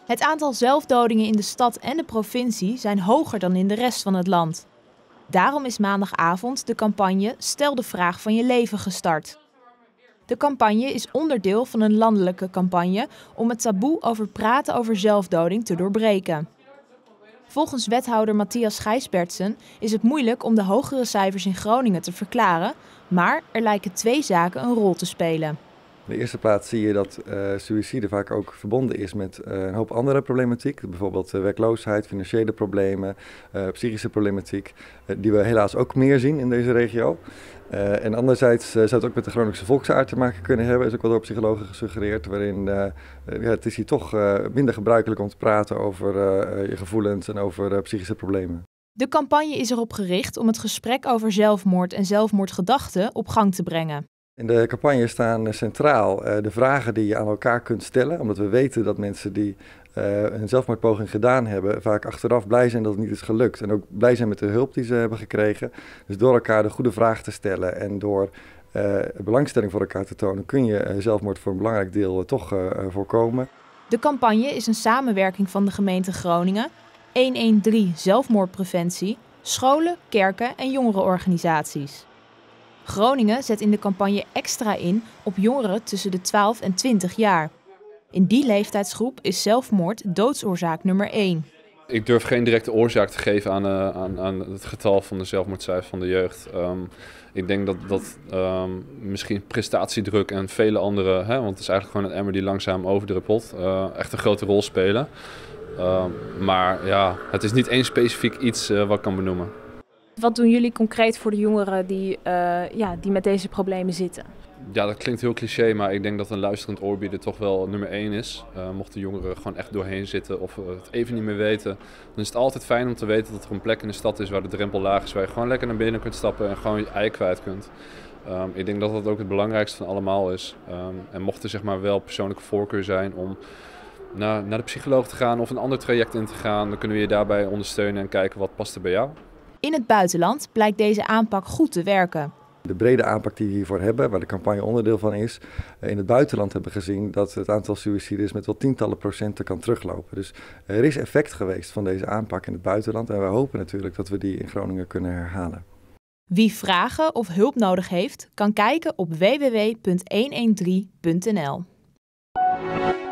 Het aantal zelfdodingen in de stad en de provincie zijn hoger dan in de rest van het land. Daarom is maandagavond de campagne Stel de vraag van je leven gestart. De campagne is onderdeel van een landelijke campagne om het taboe over praten over zelfdoding te doorbreken. Volgens wethouder Matthias Gijsbertsen is het moeilijk om de hogere cijfers in Groningen te verklaren, maar er lijken twee zaken een rol te spelen. In de eerste plaats zie je dat suïcide vaak ook verbonden is met een hoop andere problematiek. Bijvoorbeeld werkloosheid, financiële problemen, psychische problematiek. Die we helaas ook meer zien in deze regio. En anderzijds zou het ook met de Groningse volksaard te maken kunnen hebben. Is ook wel door psychologen gesuggereerd. Waarin het is hier toch minder gebruikelijk om te praten over je gevoelens en over psychische problemen. De campagne is erop gericht om het gesprek over zelfmoord en zelfmoordgedachten op gang te brengen. In de campagne staan centraal de vragen die je aan elkaar kunt stellen. Omdat we weten dat mensen die een zelfmoordpoging gedaan hebben vaak achteraf blij zijn dat het niet is gelukt. En ook blij zijn met de hulp die ze hebben gekregen. Dus door elkaar de goede vraag te stellen en door belangstelling voor elkaar te tonen kun je zelfmoord voor een belangrijk deel toch voorkomen. De campagne is een samenwerking van de gemeente Groningen, 113 zelfmoordpreventie, scholen, kerken en jongerenorganisaties. Groningen zet in de campagne extra in op jongeren tussen de 12 en 20 jaar. In die leeftijdsgroep is zelfmoord doodsoorzaak nummer 1. Ik durf geen directe oorzaak te geven aan het getal van de zelfmoordcijfers van de jeugd. Ik denk dat misschien prestatiedruk en vele andere, want het is eigenlijk gewoon een emmer die langzaam overdruppelt, echt een grote rol spelen. Maar ja, het is niet één specifiek iets wat ik kan benoemen. Wat doen jullie concreet voor de jongeren die met deze problemen zitten? Ja, dat klinkt heel cliché, maar ik denk dat een luisterend oor bieden toch wel nummer 1 is. Mochten jongeren gewoon echt doorheen zitten of het even niet meer weten, dan is het altijd fijn om te weten dat er een plek in de stad is waar de drempel laag is, waar je gewoon lekker naar binnen kunt stappen en gewoon je ei kwijt kunt. Ik denk dat dat ook het belangrijkste van allemaal is. En mocht er zeg maar wel persoonlijke voorkeur zijn om naar de psycholoog te gaan of een ander traject in te gaan, dan kunnen we je daarbij ondersteunen en kijken wat past er bij jou. In het buitenland blijkt deze aanpak goed te werken. De brede aanpak die we hiervoor hebben, waar de campagne onderdeel van is, in het buitenland hebben we gezien dat het aantal suïcides met wel tientallen procenten kan teruglopen. Dus er is effect geweest van deze aanpak in het buitenland en we hopen natuurlijk dat we die in Groningen kunnen herhalen. Wie vragen of hulp nodig heeft, kan kijken op www.113.nl.